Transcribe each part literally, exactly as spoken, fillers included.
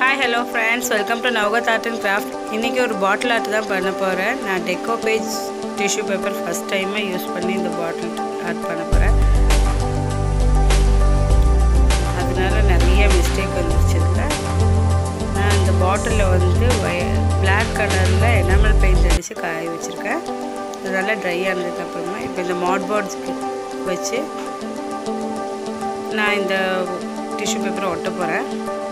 Hi, hello friends, welcome to Navagat Art and Craft. இன்னைக்கு ஒரு பாட்டில் art தான் பண்ண போகிறேன். நான் decoupage tissue paper first டைமாக யூஸ் பண்ணி இந்த பாட்டில் ஆர்ட் பண்ண போகிறேன். அதனால நிறைய மிஸ்டேக் வந்துருச்சு இதில். நான் இந்த பாட்டிலில் வந்து பிளாக் கலரில் எனாமல் பெயிண்ட் அடித்து காய வச்சுருக்கேன். அது நல்லா ட்ரை ஆனதுக்கப்புறமா இப்போ இந்த மாட் போர்ட்ஸ்க்கு வச்சு நான் இந்த டிஷ்யூ பேப்பரை ஒட்ட போகிறேன்.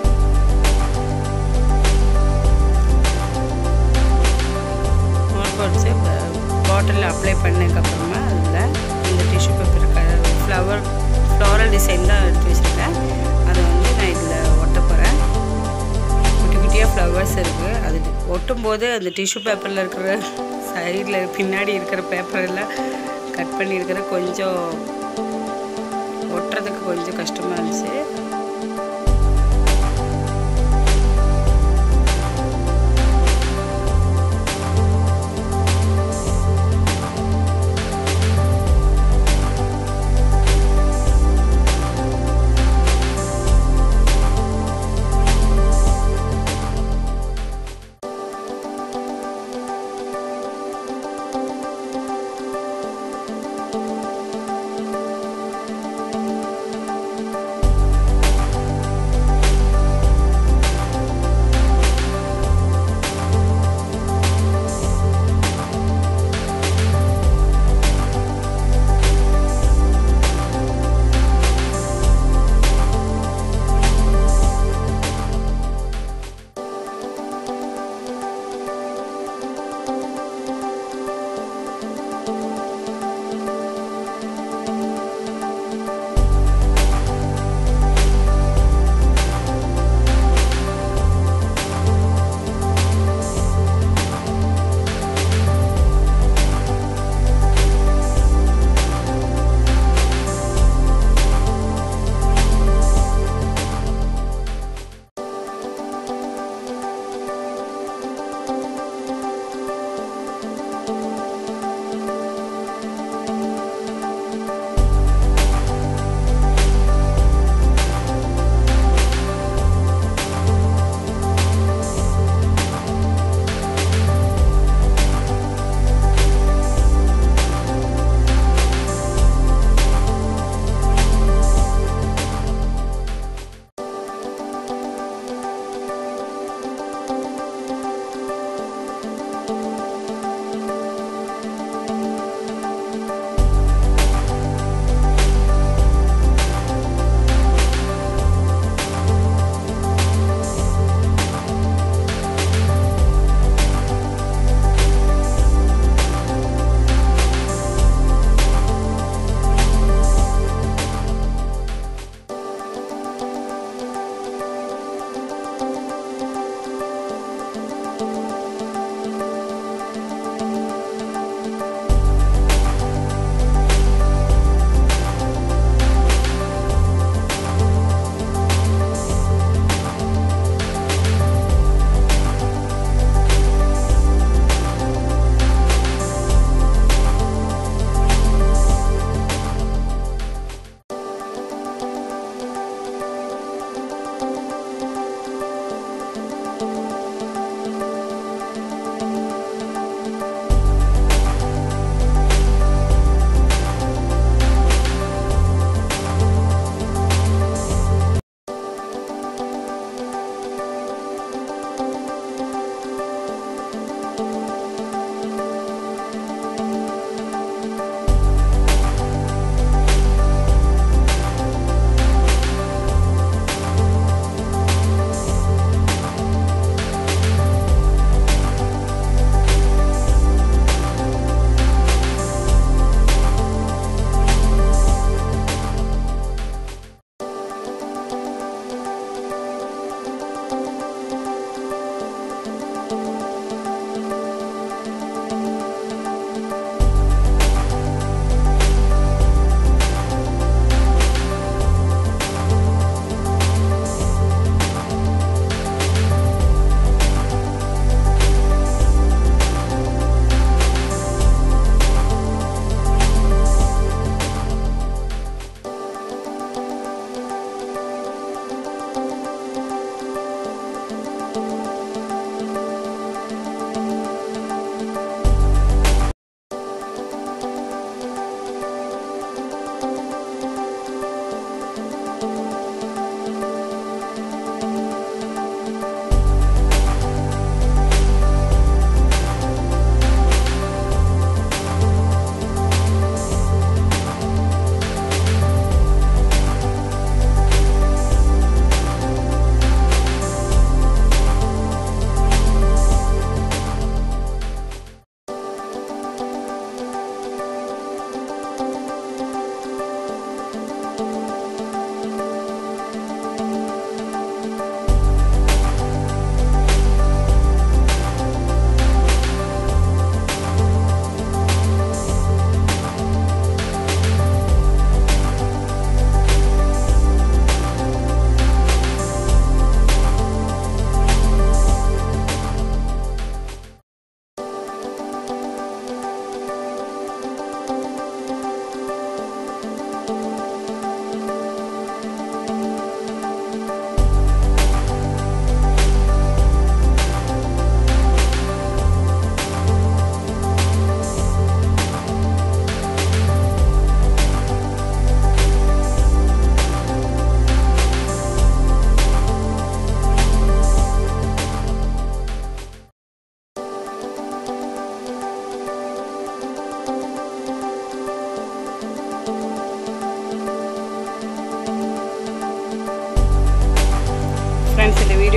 வச்சு பாட்டிலில் அப்ளை பண்ணதுக்கப்புறமா அதில் இந்த tissue paper flower floral design தான் எடுத்து வச்சுருக்கேன். அதை வந்து நான் இதில் ஒட்ட போகிறேன். குட்டி குட்டியாக ஃப்ளவர்ஸ் இருக்குது. அது ஒட்டும்போது அந்த டிஷ்யூ பேப்பரில் இருக்கிற சைடில் பின்னாடி இருக்கிற பேப்பரெல்லாம் கட் பண்ணியிருக்கிற கொஞ்சம் ஒட்டுறதுக்கு கொஞ்சம் கஷ்டமாக இருந்துச்சு.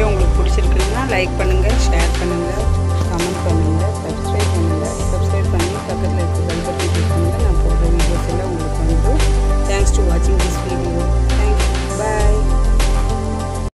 வீடியோ உங்களுக்கு பிடிச்சிருக்குன்னா லைக் பண்ணுங்கள், ஷேர் பண்ணுங்கள், கமெண்ட் பண்ணுங்கள், சப்ஸ்கிரைப் பண்ணுங்கள். சப்ஸ்கிரைப் பண்ணி பக்கத்தில் இருக்க பெல் பட்டன் கிளிக் பண்ணுங்கள். நான் போடுற வீடியோஸ் எல்லாம் உங்களுக்கு வந்து தேங்க்ஸ் டு வாட்சிங் திஸ் வீடியோ.